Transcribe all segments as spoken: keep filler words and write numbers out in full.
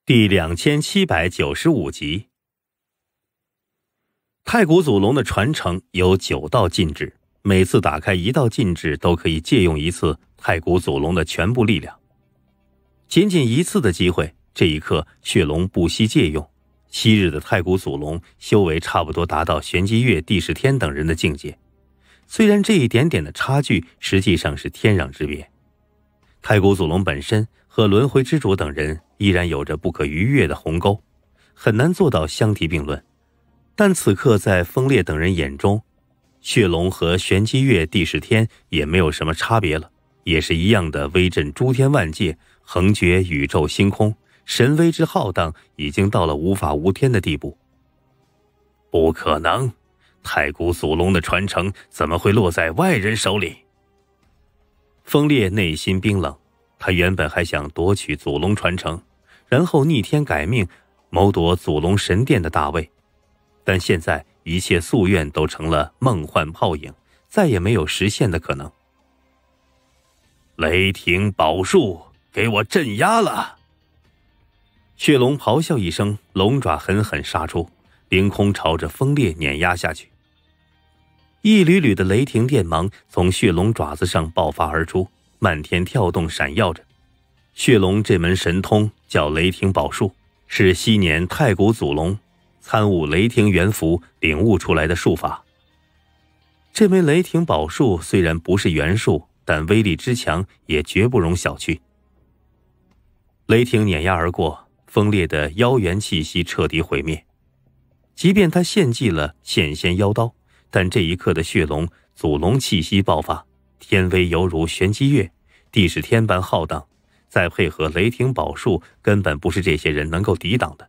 第两千七百九十五集。太古祖龙的传承有九道禁制，每次打开一道禁制都可以借用一次太古祖龙的全部力量。仅仅一次的机会，这一刻血龙不惜借用。昔日的太古祖龙修为差不多达到玄机月、帝释天等人的境界，虽然这一点点的差距实际上是天壤之别。太古祖龙本身和轮回之主等人依然有着不可逾越的鸿沟，很难做到相提并论。但此刻在风烈等人眼中，血龙和玄机月、帝释天也没有什么差别了，也是一样的威震诸天万界，横绝宇宙星空，神威之浩荡已经到了无法无天的地步。不可能，太古祖龙的传承怎么会落在外人手里？风烈内心冰冷，他原本还想夺取祖龙传承，然后逆天改命，谋夺祖龙神殿的大位，但现在一切夙愿都成了梦幻泡影，再也没有实现的可能。雷霆宝术，给我镇压了！血龙咆哮一声，龙爪狠狠杀出，凌空朝着风烈碾压下去。一缕缕的雷霆电芒从血龙爪子上爆发而出，漫天跳动闪耀着。血龙这门神通叫雷霆宝术，是昔年太古祖龙参悟雷霆元符领悟出来的术法。这枚雷霆宝术虽然不是元术，但威力之强也绝不容小觑。雷霆碾压而过，风烈的妖元气息彻底毁灭。即便他献祭了现仙妖刀，但这一刻的血龙祖龙气息爆发，天威犹如玄机月、帝释天般浩荡，再配合雷霆宝术，根本不是这些人能够抵挡的。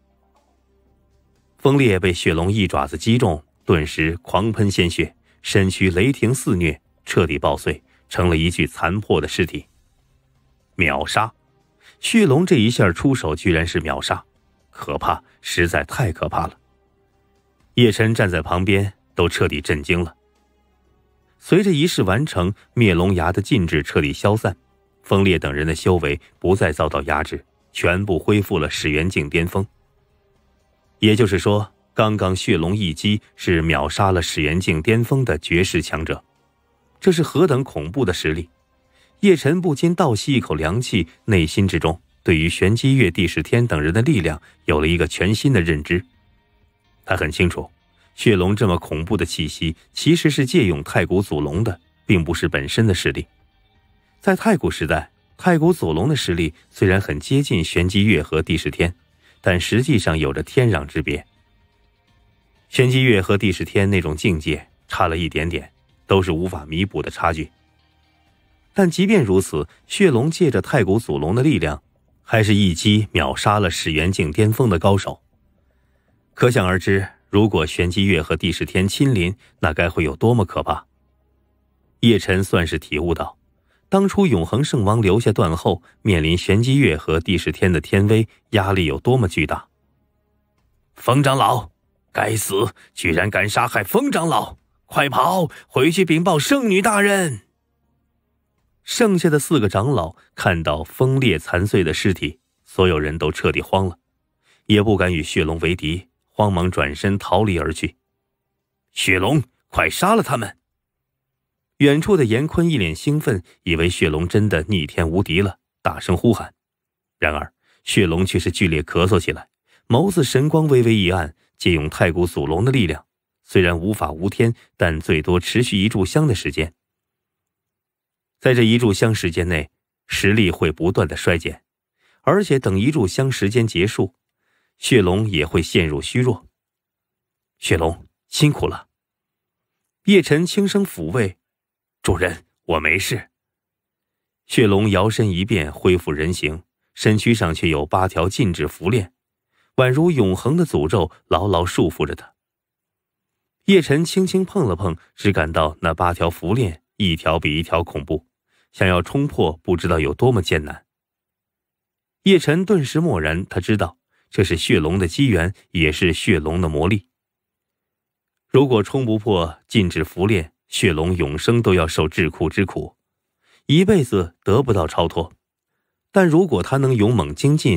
风烈被血龙一爪子击中，顿时狂喷鲜血，身躯雷霆肆虐，彻底爆碎，成了一具残破的尸体。秒杀！血龙这一下出手居然是秒杀，可怕，实在太可怕了。叶晨站在旁边都彻底震惊了。随着仪式完成，灭龙崖的禁制彻底消散，风烈等人的修为不再遭到压制，全部恢复了始元境巅峰。也就是说，刚刚血龙一击是秒杀了始元境巅峰的绝世强者，这是何等恐怖的实力！叶晨不禁倒吸一口凉气，内心之中对于玄机月、帝释天等人的力量有了一个全新的认知。他很清楚，血龙这么恐怖的气息其实是借用太古祖龙的，并不是本身的实力。在太古时代，太古祖龙的实力虽然很接近玄机月和帝释天，但实际上有着天壤之别。玄机月和帝释天那种境界差了一点点，都是无法弥补的差距。但即便如此，血龙借着太古祖龙的力量，还是一击秒杀了始元境巅峰的高手。可想而知，如果玄机月和帝释天亲临，那该会有多么可怕。叶晨算是体悟到，当初永恒圣王留下断后，面临玄机月和帝释天的天威，压力有多么巨大。风长老，该死，居然敢杀害风长老，快跑，回去禀报圣女大人。剩下的四个长老看到风烈残碎的尸体，所有人都彻底慌了，也不敢与血龙为敌，慌忙转身逃离而去。血龙，快杀了他们！远处的严坤一脸兴奋，以为血龙真的逆天无敌了，大声呼喊。然而血龙却是剧烈咳嗽起来，眸子神光微微一暗，借用太古祖龙的力量，虽然无法无天，但最多持续一炷香的时间。在这一炷香时间内，实力会不断的衰减，而且等一炷香时间结束，血龙也会陷入虚弱。血龙辛苦了。叶晨轻声抚慰，主人，我没事。血龙摇身一变，恢复人形，身躯上却有八条禁制符链，宛如永恒的诅咒牢牢束缚着他。叶晨轻轻碰了碰，只感到那八条符链一条比一条恐怖，想要冲破不知道有多么艰难。叶晨顿时默然，他知道这是血龙的机缘，也是血龙的魔力。如果冲不破禁制符链，血龙永生都要受桎梏之苦，一辈子得不到超脱。但如果他能勇猛精进，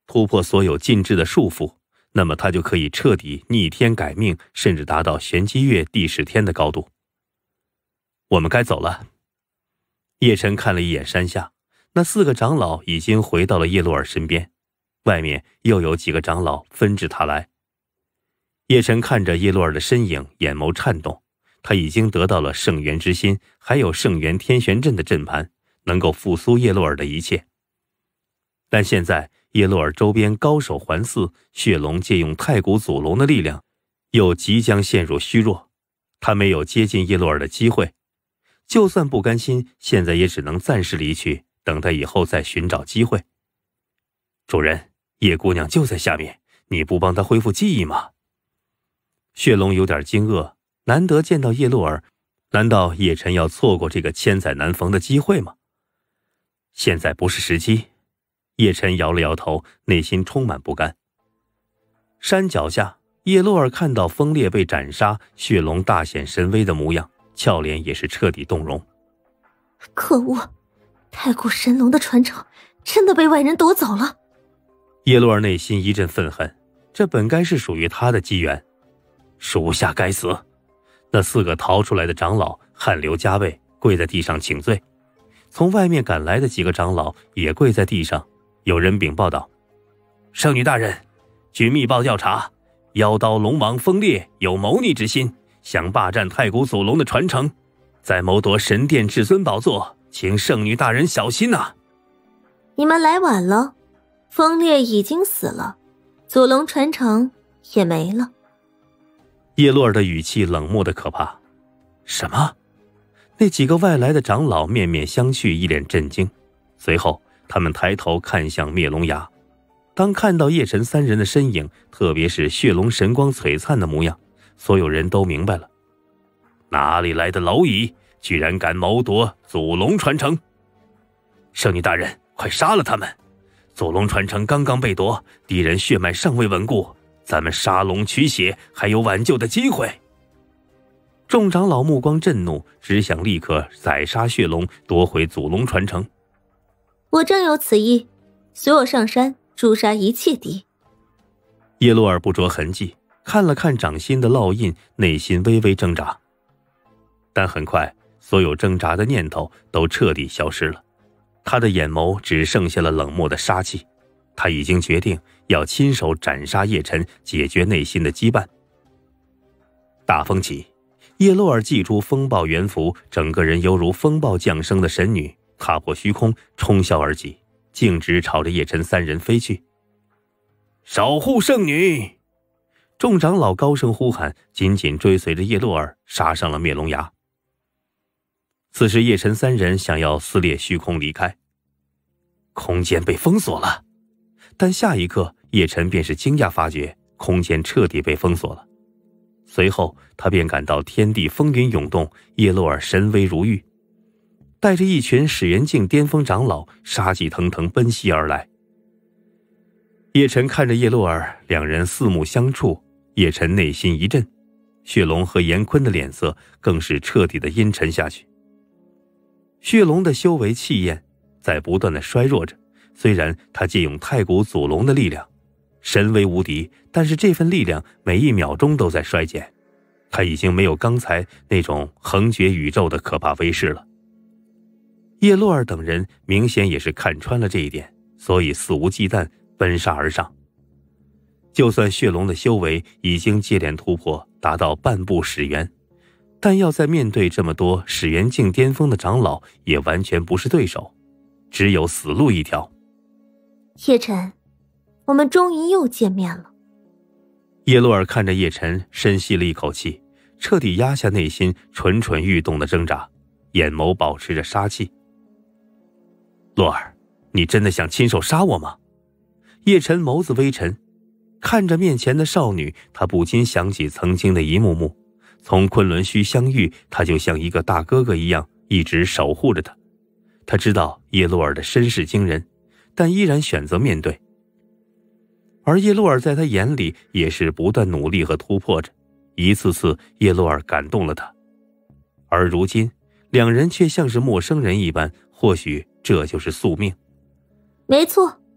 突破所有禁制的束缚，那么他就可以彻底逆天改命，甚至达到玄机月第十天的高度。我们该走了。叶晨看了一眼山下，那四个长老已经回到了叶洛尔身边，外面又有几个长老纷至沓来。叶晨看着叶洛尔的身影，眼眸颤动，他已经得到了圣元之心，还有圣元天玄阵的阵盘，能够复苏叶洛尔的一切。但现在叶洛尔周边高手环伺，血龙借用太古祖龙的力量，又即将陷入虚弱，他没有接近叶洛尔的机会。就算不甘心，现在也只能暂时离去，等待以后再寻找机会。主人，叶姑娘就在下面，你不帮她恢复记忆吗？血龙有点惊愕，难得见到叶洛尔，难道叶晨要错过这个千载难逢的机会吗？现在不是时机。叶晨摇了摇头，内心充满不甘。山脚下，叶洛尔看到风烈被斩杀，血龙大显神威的模样，俏脸也是彻底动容。 可恶，太古神龙的传承真的被外人夺走了。 叶洛尔内心一阵愤恨，这本该是属于他的机缘。属下该死！那四个逃出来的长老汗流浃背，跪在地上请罪。从外面赶来的几个长老也跪在地上。有人禀报道：圣女大人，据密报调查，妖刀龙王风烈有谋逆之心，想霸占太古祖龙的传承，再谋夺神殿至尊宝座，请圣女大人小心啊！ 你们来晚了，风烈已经死了，祖龙传承也没了。 叶洛尔的语气冷漠的可怕。什么？那几个外来的长老面面相觑，一脸震惊，随后他们抬头看向灭龙崖，当看到叶晨三人的身影，特别是血龙神光璀璨的模样，所有人都明白了。哪里来的蝼蚁，居然敢谋夺祖龙传承！圣女大人，快杀了他们！祖龙传承刚刚被夺，敌人血脉尚未稳固，咱们杀龙取血还有挽救的机会。众长老目光震怒，只想立刻宰杀血龙，夺回祖龙传承。 我正有此意，随我上山诛杀一切敌。 叶洛尔不着痕迹看了看掌心的烙印，内心微微挣扎，但很快所有挣扎的念头都彻底消失了，他的眼眸只剩下了冷漠的杀气。他已经决定要亲手斩杀叶晨，解决内心的羁绊。大风起，叶洛尔祭出风暴元符，整个人犹如风暴降生的神女，踏破虚空，冲霄而起，径直朝着叶晨三人飞去。守护圣女！众长老高声呼喊，紧紧追随着叶洛尔杀上了灭龙崖。此时叶晨三人想要撕裂虚空离开，空间被封锁了。但下一刻叶晨便是惊讶发觉空间彻底被封锁了，随后他便感到天地风云涌动，叶洛尔神威如玉，带着一群始元境巅峰长老杀气腾腾奔袭而来。叶晨看着叶洛尔，两人四目相触，叶晨内心一震，血龙和严坤的脸色更是彻底的阴沉下去。血龙的修为气焰在不断的衰弱着，虽然他借用太古祖龙的力量神威无敌，但是这份力量每一秒钟都在衰减，他已经没有刚才那种横绝宇宙的可怕威势了。叶洛尔等人明显也是看穿了这一点，所以肆无忌惮奔杀而上。就算血龙的修为已经接连突破，达到半步始元，但要在面对这么多始元境巅峰的长老，也完全不是对手，只有死路一条。 叶晨，我们终于又见面了。 叶洛尔看着叶晨，深吸了一口气，彻底压下内心蠢蠢欲动的挣扎，眼眸保持着杀气。洛尔，你真的想亲手杀我吗？叶晨眸子微沉，看着面前的少女，他不禁想起曾经的一幕幕。从昆仑虚相遇，他就像一个大哥哥一样，一直守护着他。他知道叶洛尔的身世惊人，但依然选择面对。而叶洛尔在他眼里也是不断努力和突破着，一次次叶洛尔感动了他。而如今两人却像是陌生人一般，或许这就是宿命。 没错，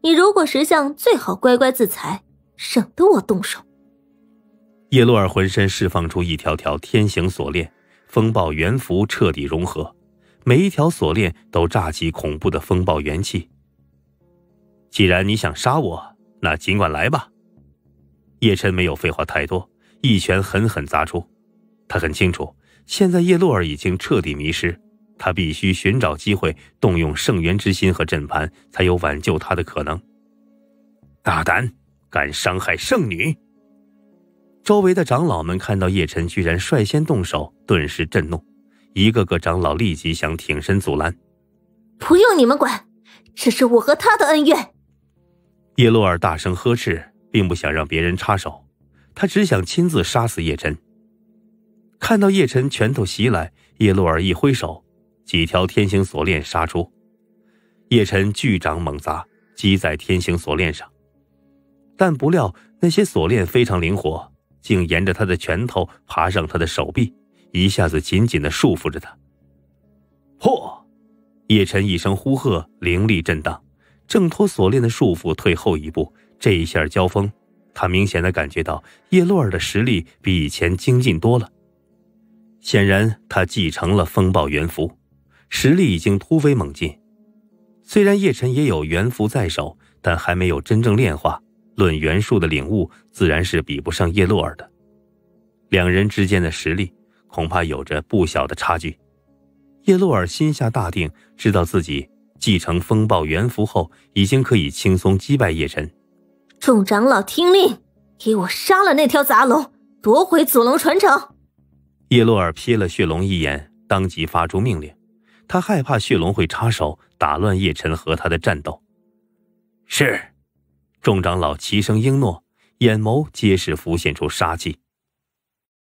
你如果识相，最好乖乖自裁，省得我动手。 叶洛尔浑身释放出一条条天行锁链，风暴元符彻底融合，每一条锁链都炸起恐怖的风暴元气。既然你想杀我，那尽管来吧。叶琛没有废话太多，一拳狠狠砸出。他很清楚，现在叶洛尔已经彻底迷失，他必须寻找机会，动用圣元之心和阵盘，才有挽救他的可能。大胆，敢伤害圣女！周围的长老们看到叶琛居然率先动手，顿时震怒，一个个长老立即想挺身阻拦。 不用你们管，这是我和他的恩怨。 叶洛尔大声呵斥，并不想让别人插手，他只想亲自杀死叶琛。看到叶琛拳头袭来，叶洛尔一挥手，几条天行锁链杀出。叶琛巨掌猛砸，击在天行锁链上，但不料那些锁链非常灵活，竟沿着他的拳头爬上他的手臂，一下子紧紧地束缚着他。破！叶琛一声呼喝，灵力震荡，挣脱锁链的束缚，退后一步。这一下交锋，他明显地感觉到叶洛尔的实力比以前精进多了。显然他继承了风暴元符，实力已经突飞猛进。虽然叶琛也有元符在手，但还没有真正炼化，论元术的领悟自然是比不上叶洛尔的。两人之间的实力恐怕有着不小的差距。叶洛尔心下大定，知道自己继承风暴元符后已经可以轻松击败叶琛。 众长老听令，给我杀了那条杂龙，夺回祖龙传承。 叶洛尔瞥了血龙一眼，当即发出命令。他害怕血龙会插手，打乱叶琛和他的战斗。是。众长老齐声应诺，眼眸皆是浮现出杀气。